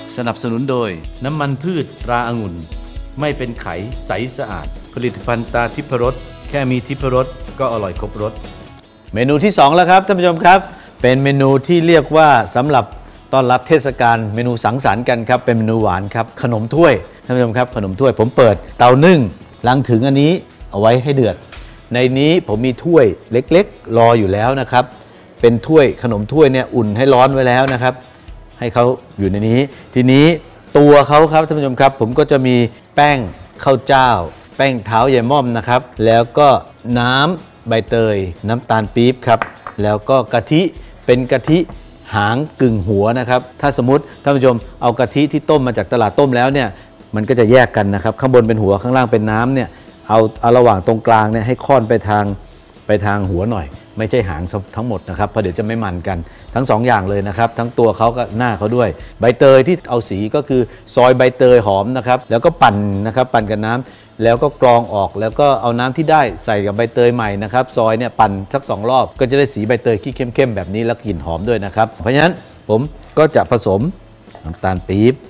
สนับสนุนโดยน้ำมันพืชตราองุ่นไม่เป็นไขใสสะอาดผลิตภัณฑ์ตราทิพรสแค่มีทิพรสก็อร่อยครบรสเมนูที่2แล้วครับท่านผู้ชมครับเป็นเมนูที่เรียกว่าสำหรับต้อนรับเทศกาลเมนูสังสรรค์กันครับเป็นเมนูหวานครับขนมถ้วยท่านผู้ชมครับขนมถ้วยผมเปิดเตานึ่งลังถึงอันนี้เอาไว้ให้เดือดในนี้ผมมีถ้วยเล็กๆรออยู่แล้วนะครับเป็นถ้วยขนมถ้วยเนี่ยอุ่นให้ร้อนไว้แล้วนะครับให้เขาอยู่ในนี้ทีนี้ตัวเขาครับท่านผู้ชมครับผมก็จะมีแป้งข้าวเจ้าแป้งเท้ายายม่อมนะครับแล้วก็น้ำใบเตยน้ำตาลปี๊บครับแล้วก็กะทิเป็นกะทิหางกึ่งหัวนะครับถ้าสมมติท่านผู้ชมเอากะทิที่ต้มมาจากตลาดต้มแล้วเนี่ยมันก็จะแยกกันนะครับข้างบนเป็นหัวข้างล่างเป็นน้ำเนี่ยเอาระหว่างตรงกลางเนี่ยให้ค่อนไปทางหัวหน่อยไม่ใช่หางทั้งหมดนะครับเพราะเดี๋ยวจะไม่มันกันทั้ง2 อย่างเลยนะครับทั้งตัวเขากับหน้าเขาด้วยใบเตยที่เอาสีก็คือซอยใบเตยหอมนะครับแล้วก็ปั่นนะครับปั่นกับน้ำแล้วก็กรองออกแล้วก็เอาน้ำที่ได้ใส่กับใบเตยใหม่นะครับซอยเนี่ยปั่นสัก2 รอบก็จะได้สีใบเตยที่เข้มๆแบบนี้แล้วกลิ่นหอมด้วยนะครับเพราะฉะนั้นผมก็จะผสมน้ำตาลปี๊บ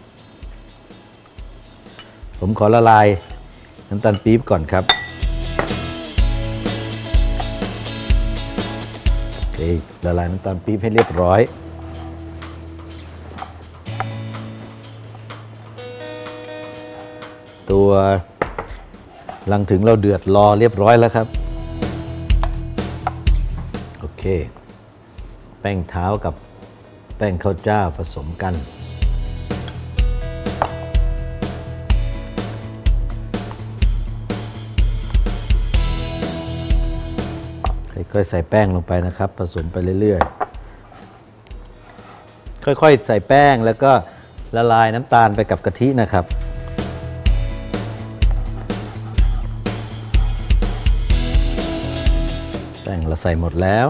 ผมขอละลายน้ำตาลปี๊บก่อนครับละลายน้ำตาลปี๊บให้เรียบร้อยตัวลังถึงเราเดือดรอเรียบร้อยแล้วครับโอเคแป้งเท้ากับแป้งข้าวเจ้าผสมกันค่อยๆใส่แป้งลงไปนะครับผสมไปเรื่อยๆค่อยๆใส่แป้งแล้วก็ละลายน้ำตาลไปกับกะทินะครับแป้งเราใส่หมดแล้ว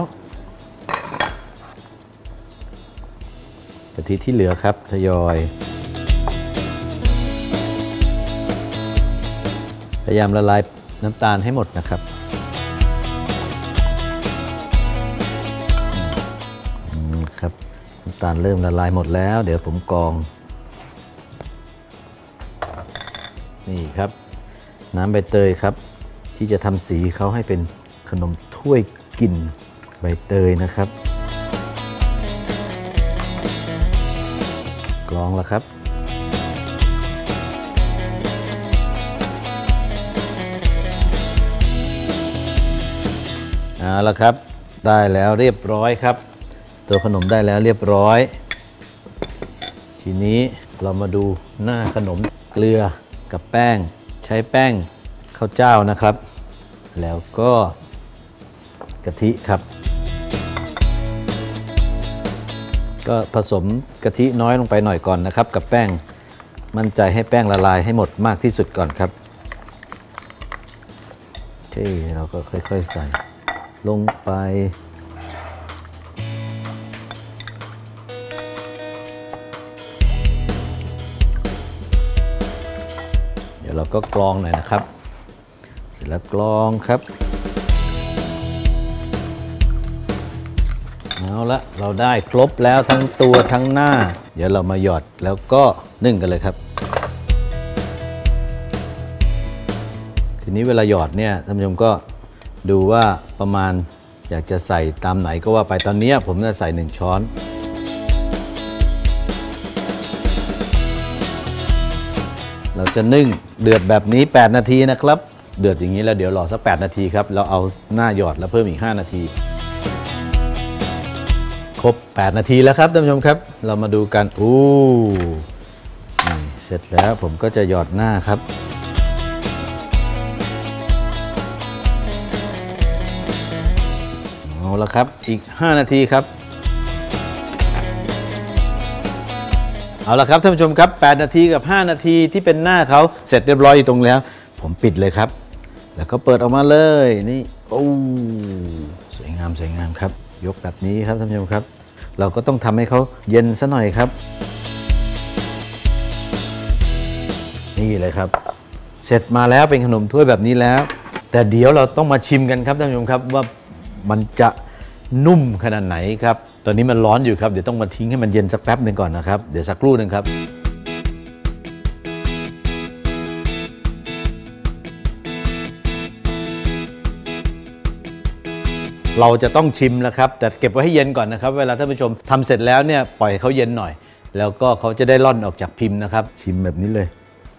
กะทิที่เหลือครับทยอยพยายามละลายน้ำตาลให้หมดนะครับครับน้ำตาลเริ่มละลายหมดแล้วเดี๋ยวผมกรองนี่ครับน้ำใบเตยครับที่จะทำสีเขาให้เป็นขนมถ้วยกลิ่นใบเตยนะครับกรองแล้วครับเอาละครับได้แล้วเรียบร้อยครับตัวขนมได้แล้วเรียบร้อยทีนี้เรามาดูหน้าขนมเกลือกับแป้งใช้แป้งข้าวเจ้านะครับแล้วก็กะทิครับก็ผสมกะทิน้อยลงไปหน่อยก่อนนะครับกับแป้งมั่นใจให้แป้งละลายให้หมดมากที่สุดก่อนครับโอเคเราก็ค่อยๆใส่ลงไปเราก็กรองหน่อยนะครับเสร็จแล้วกรองครับเอาละเราได้ครบแล้วทั้งตัวทั้งหน้าเดี๋ยวเรามาหยอดแล้วก็นึ่งกันเลยครับทีนี้เวลาหยอดเนี่ยท่านผู้ชมก็ดูว่าประมาณอยากจะใส่ตามไหนก็ว่าไปตอนนี้ผมจะใส่1 ช้อนเราจะนึ่งเดือดแบบนี้8 นาทีนะครับเดือดอย่างนี้แล้วเดี๋ยวรอสัก8 นาทีครับเราเอาหน้าหยอดแล้วเพิ่มอีก5 นาทีครบ8 นาทีแล้วครับท่านผู้ชมครับเรามาดูกันเสร็จแล้วผมก็จะหยอดหน้าครับเอาละครับอีก5 นาทีครับเอาละครับท่านผู้ชมครับ8 นาทีกับ5 นาทีที่เป็นหน้าเขาเสร็จเรียบร้อยอยู่ตรงแล้วผมปิดเลยครับแล้วก็เปิดออกมาเลยนี่สวยงามสวยงามครับยกแบบนี้ครับท่านผู้ชมครับเราก็ต้องทำให้เขาเย็นซะหน่อยครับนี่เลยครับเสร็จมาแล้วเป็นขนมถ้วยแบบนี้แล้วแต่เดี๋ยวเราต้องมาชิมกันครับท่านผู้ชมครับว่ามันจะนุ่มขนาดไหนครับตอนนี้มันร้อนอยู่ครับเดี๋ยวต้องมาทิ้งให้มันเย็นสักแป๊บหนึ่งก่อนนะครับเดี๋ยวสักครู่หนึ่งครับเราจะต้องชิมแล้วครับแต่เก็บไว้ให้เย็นก่อนนะครับเวลาท่านผู้ชมทำเสร็จแล้วเนี่ยปล่อยเขาเย็นหน่อยแล้วก็เขาจะได้ร่อนออกจากพิมพ์นะครับชิมแบบนี้เลย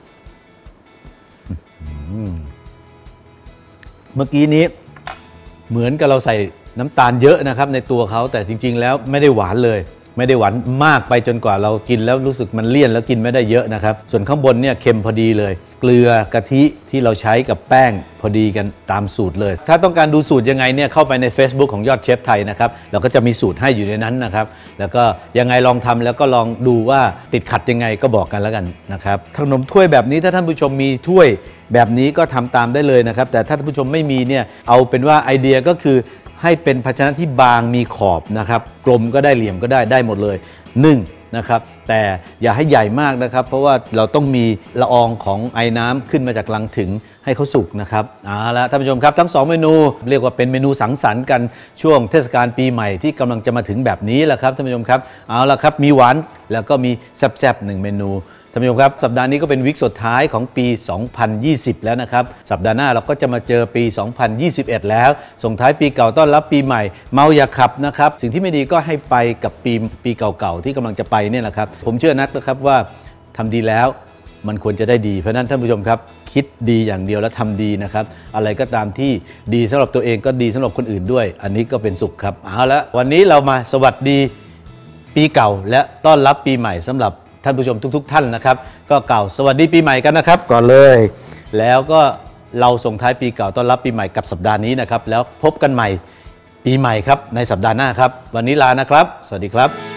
เมื่อกี้นี้เหมือนกับเราใส่น้ำตาลเยอะนะครับในตัวเขาแต่จริงๆแล้วไม่ได้หวานเลยไม่ได้หวานมากไปจนกว่าเรากินแล้วรู้สึกมันเลี่ยนแล้วกินไม่ได้เยอะนะครับส่วนข้างบนเนี่ยเค็มพอดีเลยเกลือกะทิที่เราใช้กับแป้งพอดีกันตามสูตรเลยถ้าต้องการดูสูตรยังไงเนี่ยเข้าไปใน Facebook ของยอดเชฟไทยนะครับเราก็จะมีสูตรให้อยู่ในนั้นนะครับแล้วก็ยังไงลองทำแล้วก็ลองดูว่าติดขัดยังไงก็บอกกันแล้วกันนะครับขนมถ้วยแบบนี้ถ้าท่านผู้ชมมีถ้วยแบบนี้ก็ทำตามได้เลยนะครับแต่ถ้าท่านผู้ชมไม่มีเนี่ยเอาเป็นว่าไอเดียก็คือให้เป็นภาชนะที่บางมีขอบนะครับกลมก็ได้เหลี่ยมก็ได้หมดเลยนึ่งนะครับแต่อย่าให้ใหญ่มากนะครับเพราะว่าเราต้องมีละอองของไอ้น้ำขึ้นมาจากรังถึงให้เขาสุกนะครับเอาละท่านผู้ชมครับทั้ง2เมนูเรียกว่าเป็นเมนูสังสรรค์กันช่วงเทศกาลปีใหม่ที่กำลังจะมาถึงแบบนี้แหละครับท่านผู้ชมครับเอาละครับมีหวานแล้วก็มีแซ่บๆ1เมนูท่านผู้ชมครับสัปดาห์นี้ก็เป็นวีคสุดท้ายของปี 2020 แล้วนะครับสัปดาห์หน้าเราก็จะมาเจอปี 2021 แล้วส่งท้ายปีเก่าต้อนรับปีใหม่เมาอย่าขับนะครับสิ่งที่ไม่ดีก็ให้ไปกับปีเก่าๆที่กำลังจะไปเนี่ยแหละครับผมเชื่อนักนะครับว่าทำดีแล้วมันควรจะได้ดีเพราะนั้นท่านผู้ชมครับคิดดีอย่างเดียวแล้วทำดีนะครับอะไรก็ตามที่ดีสำหรับตัวเองก็ดีสำหรับคนอื่นด้วยอันนี้ก็เป็นสุขครับเอาละวันนี้เรามาสวัสดีปีเก่าและต้อนรับปีใหม่สำหรับท่านผู้ชมทุกท่านนะครับก็กล่าวสวัสดีปีใหม่กันนะครับก่อนเลยแล้วก็เราส่งท้ายปีเก่าต้อนรับปีใหม่กับสัปดาห์นี้นะครับแล้วพบกันใหม่ปีใหม่ครับในสัปดาห์หน้าครับวันนี้ลานะครับสวัสดีครับ